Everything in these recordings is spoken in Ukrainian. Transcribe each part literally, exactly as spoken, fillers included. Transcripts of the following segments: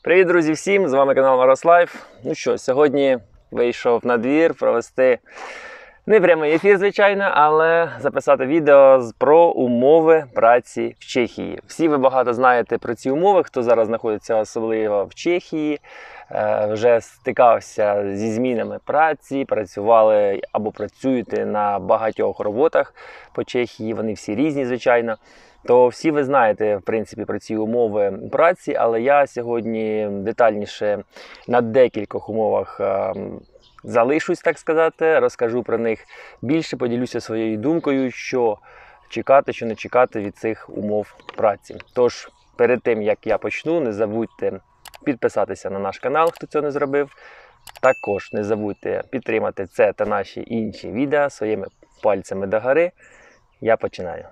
Привіт, друзі, всім! З вами канал Мороз Лайф. Ну що, сьогодні вийшов на двір провести не прямий ефір, звичайно, але записати відео про умови праці в Чехії. Всі ви багато знаєте про ці умови, хто зараз знаходиться особливо в Чехії, вже стикався зі змінами праці, працювали або працюєте на багатьох роботах по Чехії, вони всі різні, звичайно. То всі ви знаєте, в принципі, про ці умови праці, але я сьогодні детальніше на декількох умовах залишусь, так сказати, розкажу про них більше, поділюся своєю думкою, що чекати, що не чекати від цих умов праці. Тож, перед тим, як я почну, не забудьте підписатися на наш канал, хто цього не зробив. Також не забудьте підтримати це та наші інші відео своїми пальцями догори. Я починаю.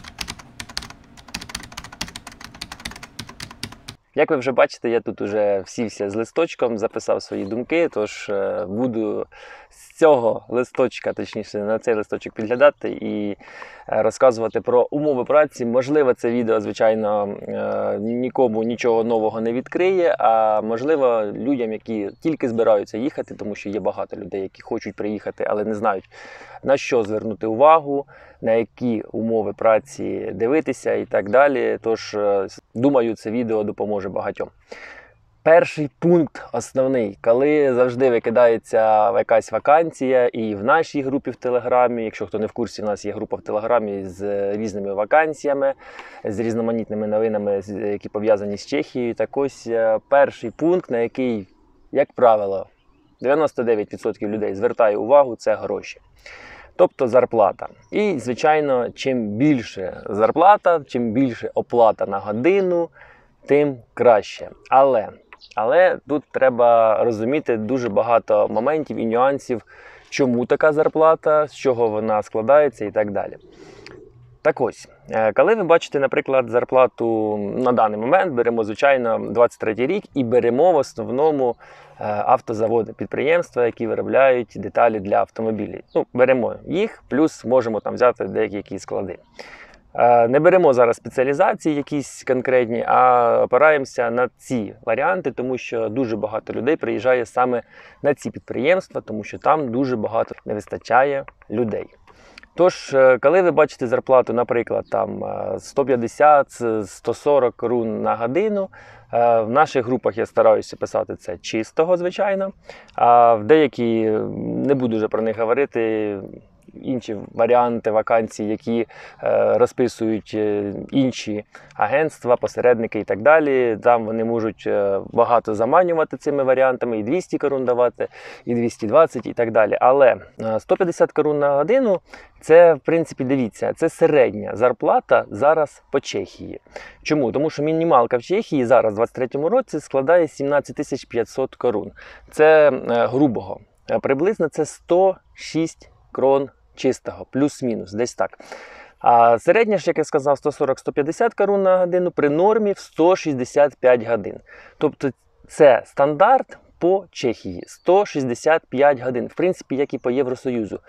Як ви вже бачите, я тут уже всівся з листочком, записав свої думки, тож буду з цього листочка, точніше на цей листочок підглядати і розказувати про умови праці. Можливо, це відео, звичайно, нікому нічого нового не відкриє, а можливо людям, які тільки збираються їхати, тому що є багато людей, які хочуть приїхати, але не знають, на що звернути увагу, на які умови праці дивитися і так далі. Тож, думаю, це відео допоможе багатьом. Перший пункт основний, коли завжди викидається якась вакансія, і в нашій групі в Телеграмі, якщо хто не в курсі, в нас є група в Телеграмі з різними вакансіями, з різноманітними новинами, які пов'язані з Чехією. Так ось перший пункт, на який, як правило, дев'яносто дев'ять відсотків людей звертає увагу, це гроші. Тобто зарплата. І, звичайно, чим більше зарплата, чим більше оплата на годину, тим краще. Але, але тут треба розуміти дуже багато моментів і нюансів, чому така зарплата, з чого вона складається і так далі. Так ось, коли ви бачите, наприклад, зарплату на даний момент, беремо, звичайно, двадцять третій рік і беремо в основному автозаводи, підприємства, які виробляють деталі для автомобілів. Ну, беремо їх, плюс можемо там взяти деякі склади. Не беремо зараз спеціалізації якісь конкретні, а опираємося на ці варіанти, тому що дуже багато людей приїжджає саме на ці підприємства, тому що там дуже багато не вистачає людей. Тож, коли ви бачите зарплату, наприклад, там сто п'ятдесят - сто сорок крон на годину, в наших групах я стараюся писати це чистого, звичайно, а в деякі, не буду вже про них говорити, інші варіанти вакансій, які е, розписують інші агентства, посередники і так далі. Там вони можуть е, багато заманювати цими варіантами, і двісті крон давати, і двісті двадцять і так далі. Але сто п'ятдесят крон на годину – це, в принципі, дивіться, це середня зарплата зараз по Чехії. Чому? Тому що мінімалка в Чехії зараз, у двадцять третьому році, складає сімнадцять тисяч п'ятсот крон. Це е, грубого. Приблизно це сто шість крон чистого, плюс-мінус, десь так. А середня ж, як я сказав, сто сорок - сто п'ятдесят крон на годину, при нормі в сто шістдесят п'ять годин. Тобто це стандарт по Чехії, сто шістдесят п'ять годин, в принципі, як і по Євросоюзу.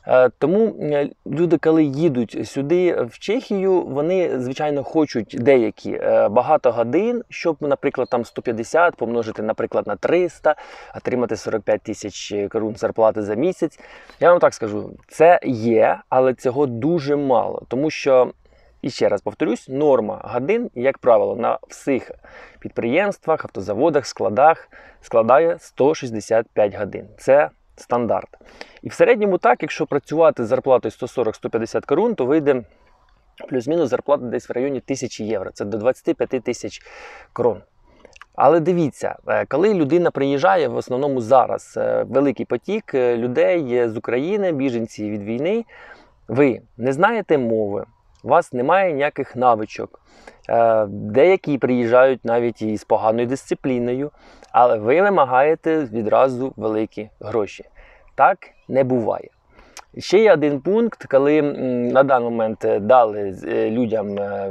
Тому люди, коли їдуть сюди, в Чехію, вони, звичайно, хочуть деякі багато годин, щоб, наприклад, там сто п'ятдесят помножити, наприклад, на триста, отримати сорок п'ять тисяч крон зарплати за місяць. Я вам так скажу, це є, але цього дуже мало, тому що, і ще раз повторюсь, норма годин, як правило, на всіх підприємствах, автозаводах, складах складає сто шістдесят п'ять годин. Це стандарт. І в середньому так, якщо працювати з зарплатою сто сорок - сто п'ятдесят крон, то вийде плюс-мінус зарплата десь в районі тисячі євро. Це до двадцяти п'яти тисяч крон. Але дивіться, коли людина приїжджає, в основному зараз великий потік людей з України, біженці від війни, ви не знаєте мови, у вас немає ніяких навичок. Деякі приїжджають навіть і з поганою дисципліною, але ви вимагаєте відразу великі гроші. Так не буває. Ще є один пункт, коли на даний момент дали людям,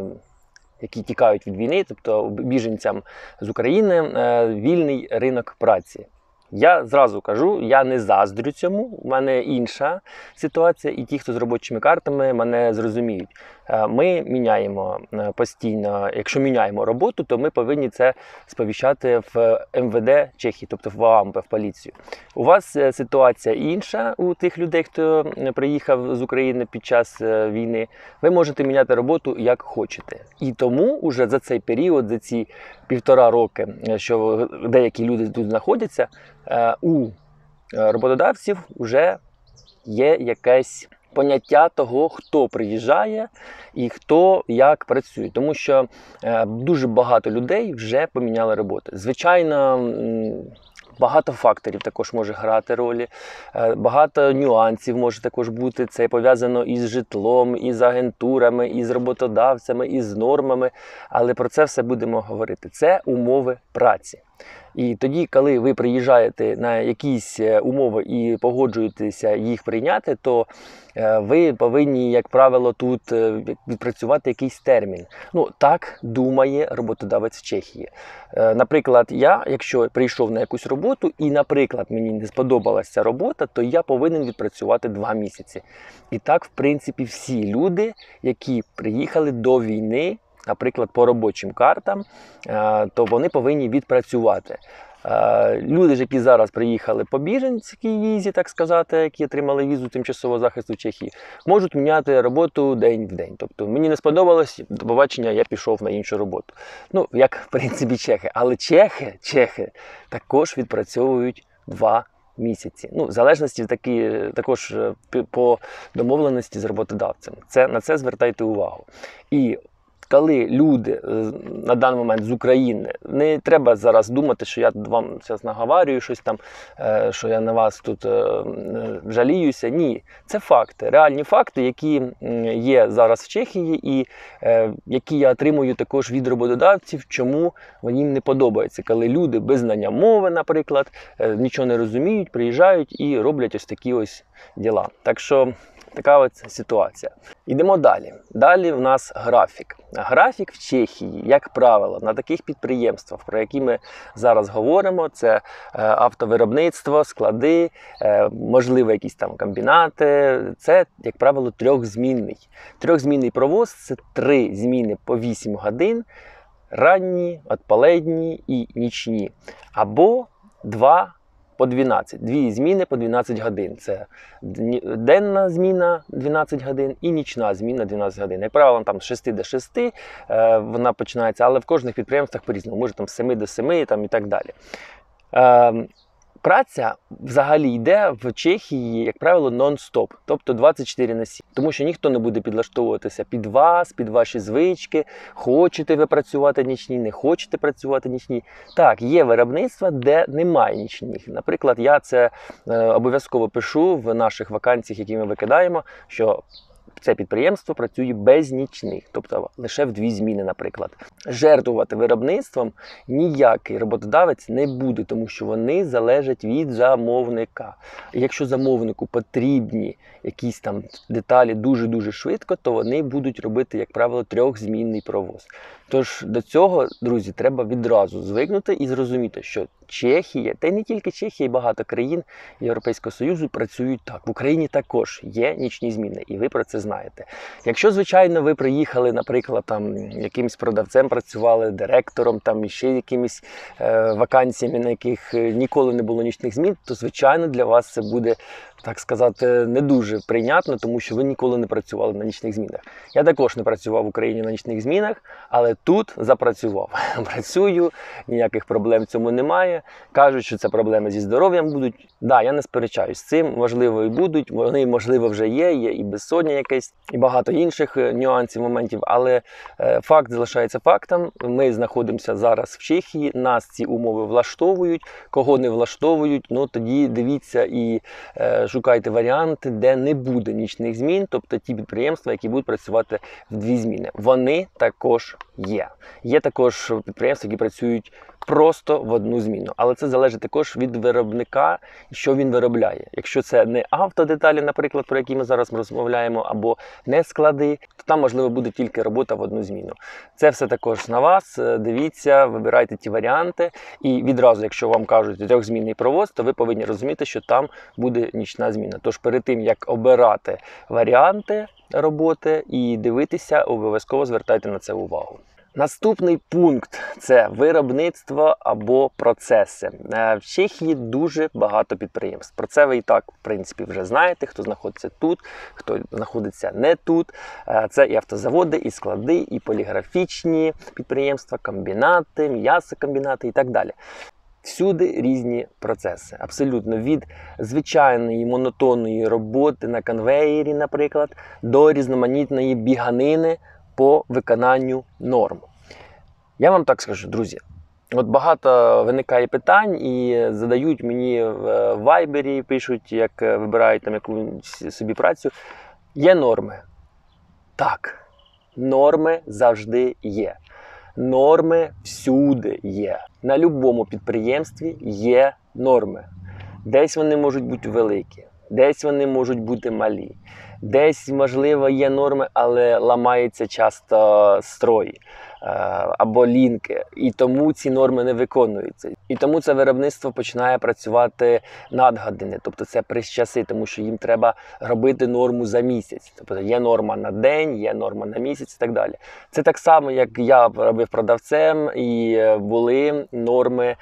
які тікають від війни, тобто біженцям з України, вільний ринок праці. Я зразу кажу, я не заздрю цьому, у мене інша ситуація, і ті, хто з робочими картами, мене зрозуміють. Ми міняємо постійно, якщо міняємо роботу, то ми повинні це сповіщати в ем ве де Чехії, тобто в ОАМП, в поліцію. У вас ситуація інша у тих людей, хто приїхав з України під час війни. Ви можете міняти роботу як хочете. І тому вже за цей період, за ці півтора роки, що деякі люди тут знаходяться, у роботодавців вже є якесь поняття того, хто приїжджає і хто як працює. Тому що дуже багато людей вже поміняли роботи. Звичайно, багато факторів також може грати ролі, багато нюансів може також бути. Це пов'язано із житлом, із агентурами, із роботодавцями, із нормами. Але про це все будемо говорити. Це умови праці. І тоді, коли ви приїжджаєте на якісь умови і погоджуєтеся їх прийняти, то ви повинні, як правило, тут відпрацювати якийсь термін. Ну, так думає роботодавець в Чехії. Наприклад, я, якщо прийшов на якусь роботу і, наприклад, мені не сподобалася ця робота, то я повинен відпрацювати два місяці. І так, в принципі, всі люди, які приїхали до війни, наприклад, по робочим картам, то вони повинні відпрацювати. Люди ж, які зараз приїхали по біженській візі, так сказати, які отримали візу тимчасового захисту в Чехії, можуть міняти роботу день в день. Тобто, мені не сподобалось, до побачення, я пішов на іншу роботу. Ну, як, в принципі, чехи. Але чехи, чехи також відпрацьовують два місяці. Ну, в залежності такі, також по домовленості з роботодавцем. Це, на це звертайте увагу. І коли люди на даний момент з України, не треба зараз думати, що я вам зараз наговарюю щось там, що я на вас тут жаліюся. Ні, це факти, реальні факти, які є зараз в Чехії і які я отримую також від роботодавців, чому їм не подобається. Коли люди без знання мови, наприклад, нічого не розуміють, приїжджають і роблять ось такі ось діла. Так що така ось ситуація. Йдемо далі. Далі в нас графік. Графік в Чехії, як правило, на таких підприємствах, про які ми зараз говоримо, це автовиробництво, склади, можливо, якісь там комбінати, це, як правило, трьохзмінний. Трьохзмінний провоз – це три зміни по вісім годин, ранні, отполедні і нічні. Або два по дванадцять. Дві зміни по дванадцять годин. Це денна зміна дванадцять годин і нічна зміна дванадцять годин. Як правило, там з шести до шести е, вона починається, але в кожних підприємствах по-різному. Може там з семи до семи там, і так далі. Е, Праця взагалі йде в Чехії, як правило, нон-стоп, тобто двадцять чотири на сім. Тому що ніхто не буде підлаштовуватися під вас, під ваші звички. Хочете ви працювати нічні, не хочете працювати нічні. Так, є виробництва, де немає нічних. Наприклад, я це е, обов'язково пишу в наших вакансіях, які ми викидаємо, що це підприємство працює без нічних, тобто лише в дві зміни, наприклад. Жертвувати виробництвом ніякий роботодавець не буде, тому що вони залежать від замовника. І якщо замовнику потрібні якісь там деталі дуже-дуже швидко, то вони будуть робити, як правило, трьохзмінний провоз. Тож до цього, друзі, треба відразу звикнути і зрозуміти, що Чехія, та й не тільки Чехія, і багато країн Європейського Союзу працюють так. В Україні також є нічні зміни, і ви про це знаєте. Якщо, звичайно, ви приїхали, наприклад, там якимось продавцем працювали, директором, там і ще якимись е, вакансіями, на яких ніколи не було нічних змін, то, звичайно, для вас це буде, так сказати, не дуже прийнятно, тому що ви ніколи не працювали на нічних змінах. Я також не працював в Україні на нічних змінах, але тут запрацював. Працюю, ніяких проблем в цьому немає. Кажуть, що це проблеми зі здоров'ям будуть. Так, да, я не сперечаюсь з цим, можливо і будуть, вони, можливо, вже є, є і безсоння якесь, і багато інших нюансів, моментів, але е, факт залишається фактом. Ми знаходимося зараз в Чехії, нас ці умови влаштовують, кого не влаштовують, ну тоді дивіться і е, шукайте варіанти, де не буде нічних змін, тобто ті підприємства, які будуть працювати в дві зміни. Вони також є. Є також підприємства, які працюють просто в одну зміну. Але це залежить також від виробника, що він виробляє. Якщо це не автодеталі, наприклад, про які ми зараз розмовляємо, або не склади, то там, можливо, буде тільки робота в одну зміну. Це все також на вас. Дивіться, вибирайте ті варіанти. І відразу, якщо вам кажуть трьохзмінний провоз, то ви повинні розуміти, що там буде нічна зміна. Тож перед тим, як обирати варіанти, роботи і дивитися, обов'язково звертайте на це увагу. Наступний пункт – це виробництво або процеси. В Чехії дуже багато підприємств. Про це ви і так, в принципі, вже знаєте, хто знаходиться тут, хто знаходиться не тут. Це і автозаводи, і склади, і поліграфічні підприємства, комбінати, м'ясокомбінати і так далі. Всюди різні процеси. Абсолютно від звичайної монотонної роботи на конвеєрі, наприклад, до різноманітної біганини по виконанню норм. Я вам так скажу, друзі, от багато виникає питань і задають мені в вайбері, пишуть, як вибирають там якусь собі працю. Є норми. Так, норми завжди є. Норми всюди є. На будь-якому підприємстві є норми. Десь вони можуть бути великі, десь вони можуть бути малі. Десь, можливо, є норми, але ламаються часто строї або лінки, і тому ці норми не виконуються. І тому це виробництво починає працювати надгодини, тобто це прищаси, тому що їм треба робити норму за місяць. Тобто є норма на день, є норма на місяць і так далі. Це так само, як я робив продавцем, і були норми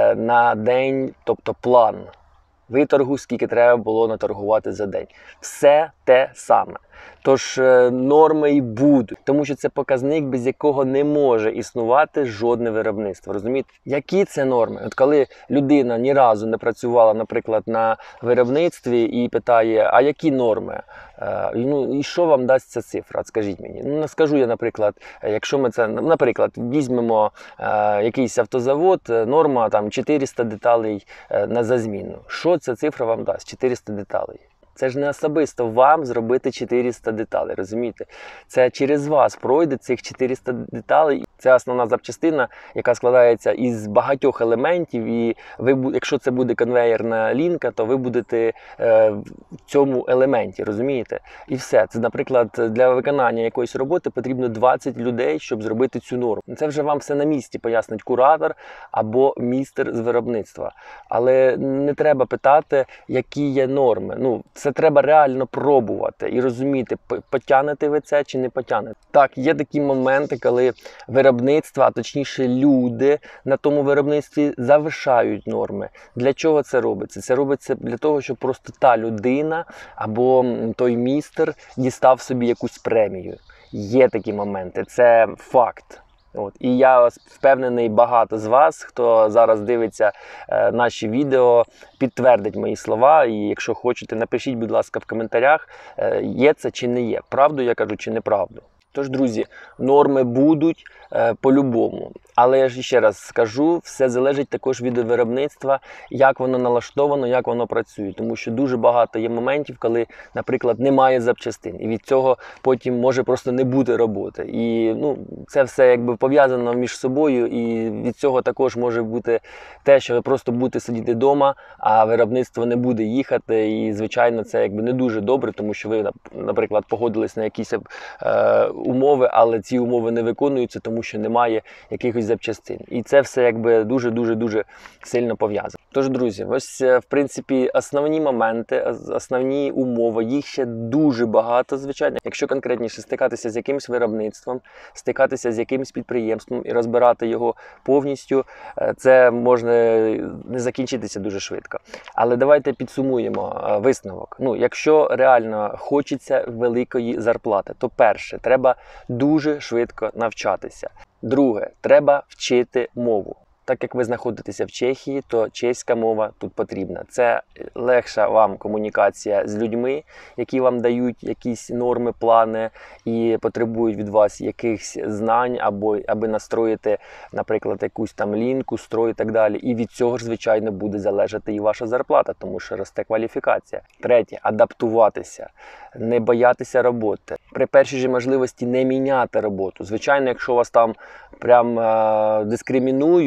на день, тобто план виторгу, скільки треба було наторгувати за день. Все те саме. Тож норми і будуть, тому що це показник, без якого не може існувати жодне виробництво. Розумієте? Які це норми? От коли людина ні разу не працювала, наприклад, на виробництві і питає, а які норми? Е, ну, і що вам дасть ця цифра? От скажіть мені. Ну, скажу я, наприклад, якщо ми це, наприклад, візьмемо е, якийсь автозавод, норма там чотириста деталей е, на зазміну. Що ця цифра вам дасть? чотириста деталей. Це ж не особисто вам зробити чотириста деталей, розумієте? Це через вас пройде цих чотириста деталей. Це основна запчастина, яка складається із багатьох елементів. І ви, якщо це буде конвеєрна лінка, то ви будете е, в цьому елементі, розумієте? І все. Це, наприклад, для виконання якоїсь роботи потрібно двадцять людей, щоб зробити цю норму. Це вже вам все на місці пояснить куратор або містер з виробництва. Але не треба питати, які є норми. Ну, це треба реально пробувати і розуміти, потягнете ви це чи не потягнете. Так, є такі моменти, коли виробництво, а точніше люди на тому виробництві завишають норми. Для чого це робиться? Це робиться для того, щоб просто та людина або той містер дістав собі якусь премію. Є такі моменти, це факт. От. І я впевнений, багато з вас, хто зараз дивиться е, наші відео, підтвердить мої слова. І якщо хочете, напишіть, будь ласка, в коментарях, е, є це чи не є. Правду я кажу чи неправду. Тож, друзі, норми будуть е, по-любому. Але я ж ще раз скажу, все залежить також від виробництва, як воно налаштовано, як воно працює. Тому що дуже багато є моментів, коли, наприклад, немає запчастин. І від цього потім може просто не бути роботи. І ну, це все якби пов'язано між собою. І від цього також може бути те, що ви просто будете сидіти вдома, а виробництво не буде їхати. І, звичайно, це якби не дуже добре, тому що ви, наприклад, погодились на якісь е, умови, але ці умови не виконуються, тому що немає якихось запчастин. І це все якби дуже-дуже-дуже сильно пов'язано. Тож, друзі, ось, в принципі, основні моменти, основні умови, їх ще дуже багато, звичайно. Якщо конкретніше стикатися з якимось виробництвом, стикатися з якимось підприємством і розбирати його повністю, це може не закінчитися дуже швидко. Але давайте підсумуємо висновок. Ну, якщо реально хочеться великої зарплати, то перше, треба дуже швидко навчатися. Друге, треба вчити мову. Так як ви знаходитеся в Чехії, то чеська мова тут потрібна. Це легша вам комунікація з людьми, які вам дають якісь норми, плани і потребують від вас якихось знань, або аби настроїти, наприклад, якусь там лінку, строй і так далі. І від цього ж, звичайно, буде залежати і ваша зарплата, тому що росте кваліфікація. Третє, адаптуватися, не боятися роботи. При першій же можливості не міняти роботу. Звичайно, якщо вас там прям е- дискримінують,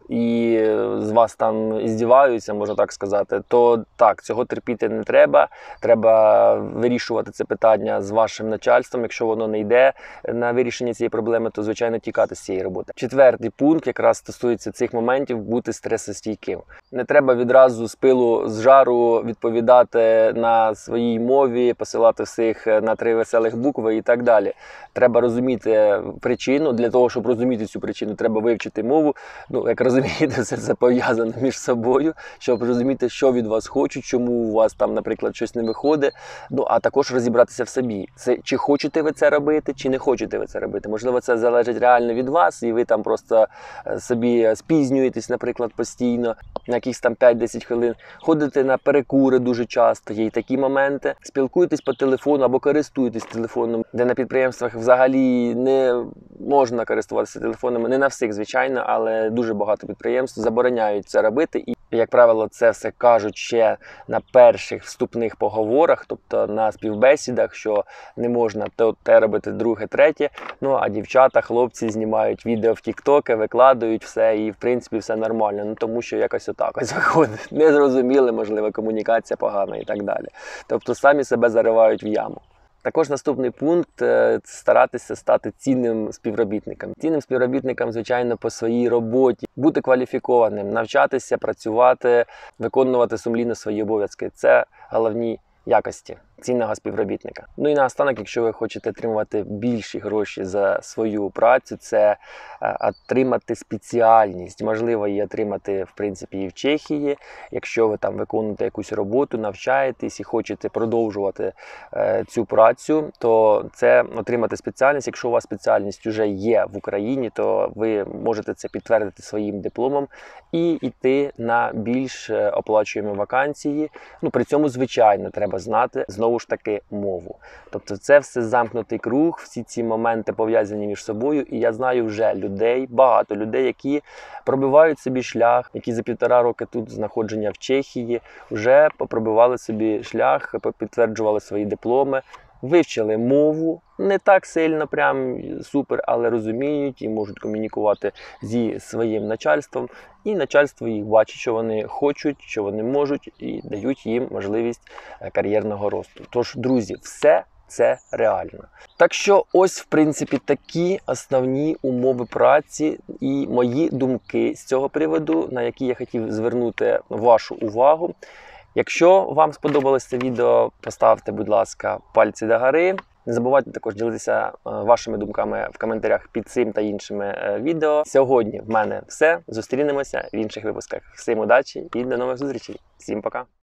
і з вас там іздіваються, можна так сказати, то так, цього терпіти не треба. Треба вирішувати це питання з вашим начальством. Якщо воно не йде на вирішення цієї проблеми, то, звичайно, тікати з цієї роботи. Четвертий пункт якраз стосується цих моментів – бути стресостійким. Не треба відразу з пилу, з жару відповідати на своїй мові, посилати всіх на три веселих букви і так далі. Треба розуміти причину. Для того, щоб розуміти цю причину, треба вивчити мову. Ну, як розумієте, все це пов'язано між собою, щоб розуміти, що від вас хочуть, чому у вас там, наприклад, щось не виходить. Ну, а також розібратися в собі. Це, чи хочете ви це робити, чи не хочете ви це робити. Можливо, це залежить реально від вас, і ви там просто собі спізнюєтесь, наприклад, постійно, на якихось там п'ять-десять хвилин. Ходите на перекури дуже часто, є й такі моменти. Спілкуєтесь по телефону або користуєтесь телефоном, де на підприємствах взагалі не можна користуватися телефонами. Не на всіх, звичайно, але дуже багато підприємств забороняють це робити. І, як правило, це все кажуть ще на перших вступних поговорах, тобто на співбесідах, що не можна то те робити, друге, третє. Ну, а дівчата, хлопці знімають відео в тіктоки, викладають все і, в принципі, все нормально. Ну, тому що якось отак ось виходить. Не зрозуміли, можливо, комунікація погана і так далі. Тобто самі себе заривають в яму. Також наступний пункт – це старатися стати цінним співробітником. Цінним співробітником, звичайно, по своїй роботі. Бути кваліфікованим, навчатися, працювати, виконувати сумлінно свої обов'язки. Це головні якості цінного співробітника. Ну і наостанок, якщо ви хочете отримувати більші гроші за свою працю, це отримати спеціальність. Можливо, її отримати, в принципі, і в Чехії. Якщо ви там виконуєте якусь роботу, навчаєтесь і хочете продовжувати е, цю працю, то це отримати спеціальність. Якщо у вас спеціальність вже є в Україні, то ви можете це підтвердити своїм дипломом і йти на більш оплачуємі вакансії. Ну, при цьому, звичайно, треба знати, знову ж таки, мову. Тобто це все замкнутий круг, всі ці моменти пов'язані між собою. І я знаю вже людей, багато людей, які пробивають собі шлях, які за півтора роки тут знаходження в Чехії вже попробивали собі шлях, підтверджували свої дипломи, вивчили мову, не так сильно, прям супер, але розуміють і можуть комунікувати зі своїм начальством. І начальство їх бачить, що вони хочуть, що вони можуть, і дають їм можливість кар'єрного росту. Тож, друзі, все це реально. Так що ось, в принципі, такі основні умови праці і мої думки з цього приводу, на які я хотів звернути вашу увагу. Якщо вам сподобалось це відео, поставте, будь ласка, пальці догори. Не забувайте також ділитися вашими думками в коментарях під цим та іншими відео. Сьогодні в мене все. Зустрінемося в інших випусках. Всім удачі і до нових зустрічей. Всім пока!